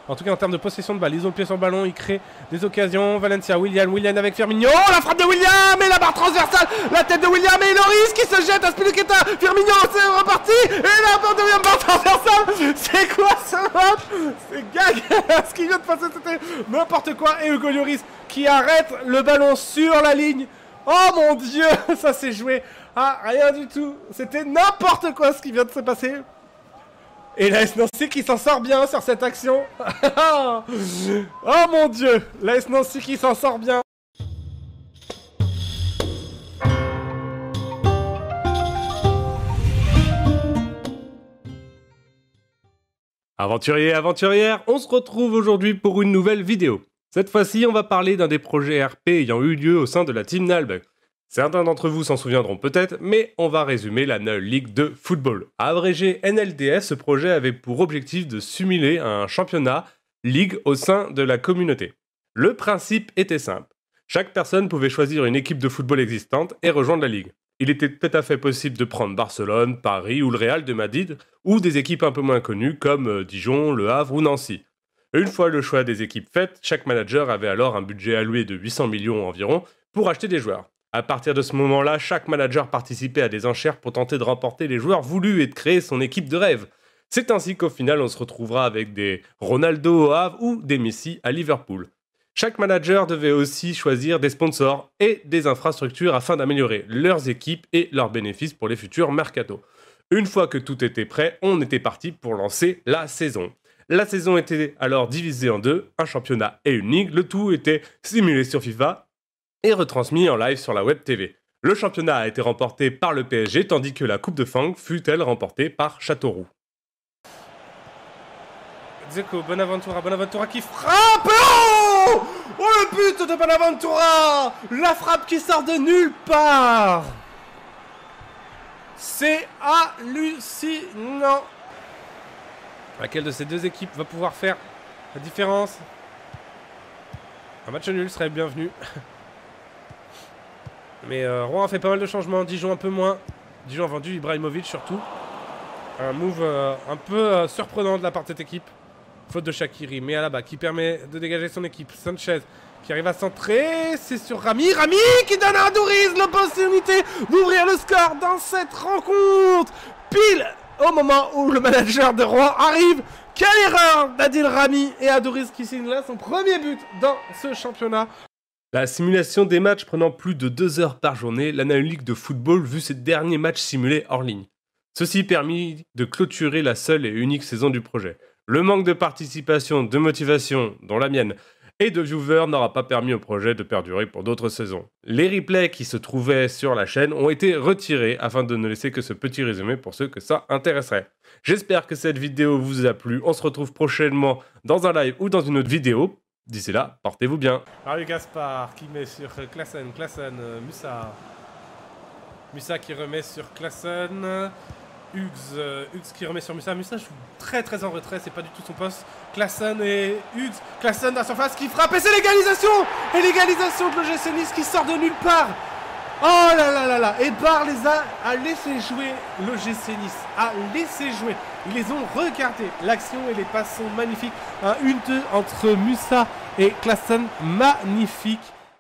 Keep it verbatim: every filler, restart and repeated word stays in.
En tout cas, en termes de possession de balle, ils ont le pied sur le ballon, ils créent des occasions. Valencia, Willian, Willian avec Firmino. Oh, la frappe de Willian, et la barre transversale, la tête de Willian, et Loris qui se jette à Spilicueta. Firmino, c'est reparti, et la barre de Willian, barre transversale. C'est quoi ce match? C'est gag. Ce qui vient de passer, c'était n'importe quoi. Et Hugo Lloris qui arrête le ballon sur la ligne. Oh mon Dieu, ça s'est joué à rien du tout. C'était n'importe quoi ce qui vient de se passer. Et l'A S Nancy qui s'en sort bien sur cette action. Oh mon Dieu, l'A S Nancy qui s'en sort bien. Aventuriers et aventurières, on se retrouve aujourd'hui pour une nouvelle vidéo. Cette fois-ci, on va parler d'un des projets R P ayant eu lieu au sein de la Team Nalbuck. Certains d'entre vous s'en souviendront peut-être, mais on va résumer la Null League de football. Abrégé N L D S, ce projet avait pour objectif de simuler un championnat ligue au sein de la communauté. Le principe était simple. Chaque personne pouvait choisir une équipe de football existante et rejoindre la ligue. Il était tout à fait possible de prendre Barcelone, Paris ou le Real de Madrid, ou des équipes un peu moins connues comme Dijon, Le Havre ou Nancy. Une fois le choix des équipes fait, chaque manager avait alors un budget alloué de huit cents millions environ pour acheter des joueurs. À partir de ce moment-là, chaque manager participait à des enchères pour tenter de remporter les joueurs voulus et de créer son équipe de rêve. C'est ainsi qu'au final, on se retrouvera avec des Ronaldo au Havre ou des Messi à Liverpool. Chaque manager devait aussi choisir des sponsors et des infrastructures afin d'améliorer leurs équipes et leurs bénéfices pour les futurs mercato. Une fois que tout était prêt, on était parti pour lancer la saison. La saison était alors divisée en deux, un championnat et une ligue. Le tout était simulé sur FIFA et retransmis en live sur la web T V. Le championnat a été remporté par le P S G, tandis que la Coupe de Fang fut, elle, remportée par Châteauroux. Dzeko, Bonaventura, Bonaventura qui frappe. Oh, oh le but de Bonaventura. La frappe qui sort de nulle part. C'est hallucinant. Laquelle de ces deux équipes va pouvoir faire la différence? Un match nul serait bienvenu. Mais euh, Rouen a fait pas mal de changements, Dijon un peu moins. Dijon a vendu Ibrahimovic surtout. Un move euh, un peu euh, surprenant de la part de cette équipe. Faute de Shaqiri, mais à la bas qui permet de dégager son équipe. Sanchez qui arrive à centrer, c'est sur Rami. Rami qui donne à Aduriz l'opportunité d'ouvrir le score dans cette rencontre. Pile au moment où le manager de Rouen arrive. Quelle erreur d'Adil Rami et Aduriz qui signe là son premier but dans ce championnat. La simulation des matchs prenant plus de deux heures par journée, la Null League de football vit ses derniers matchs simulés hors ligne. Ceci permit de clôturer la seule et unique saison du projet. Le manque de participation, de motivation, dont la mienne, et de viewers n'aura pas permis au projet de perdurer pour d'autres saisons. Les replays qui se trouvaient sur la chaîne ont été retirés afin de ne laisser que ce petit résumé pour ceux que ça intéresserait. J'espère que cette vidéo vous a plu. On se retrouve prochainement dans un live ou dans une autre vidéo. D'ici là, portez-vous bien. Mario Gaspard qui met sur Klassen, Klassen, euh, Musa. Musa qui remet sur Klassen. Hugues, euh, Hugues qui remet sur Musa. Musa joue très très en retrait, c'est pas du tout son poste. Klassen et Hugues. Klassen dans la surface qui frappe et c'est l'égalisation. Et l'égalisation de l'O G C Nice qui sort de nulle part. Oh là là là là. Et Barr les a, a laissé jouer l'O G C Nice. A laissé jouer. Ils les ont regardés. L'action et les passes sont magnifiques. Un une deux entre Musa et Klassen. Magnifique.